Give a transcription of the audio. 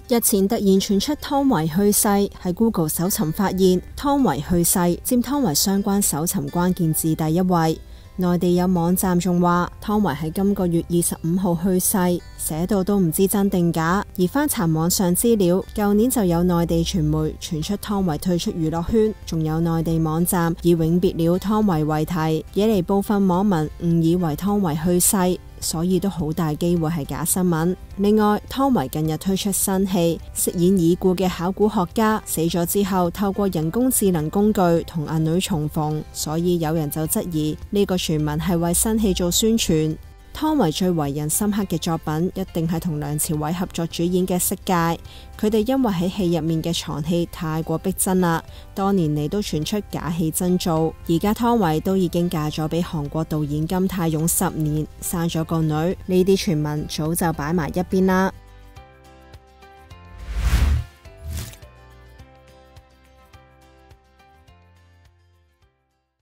日前突然傳出湯唯去世，喺 Google 搜尋發現湯唯去世佔湯唯相關搜尋關鍵字第一位。內地有網站仲話湯唯喺今個月25號去世，寫到都唔知真定假。而翻查網上資料，舊年就有內地傳媒傳出湯唯退出娛樂圈，仲有內地網站以永別了湯唯為題，惹嚟部分網民誤以為湯唯去世，所以都好大機會係假新聞。另外，湯唯近日推出新戲，飾演已故嘅考古學家，死咗之後透過人工智能工具同阿女重逢，所以有人就質疑呢個傳聞係為新戲做宣傳。湯唯最為人深刻嘅作品一定係同梁朝偉合作主演嘅《色戒》，佢哋因為喺戲入面嘅床戲太過逼真啦，多年嚟都傳出假戲真做。而家湯唯都已經嫁咗俾韓國導演金泰勇10年，生咗個女，呢啲傳聞早就擺埋一邊啦。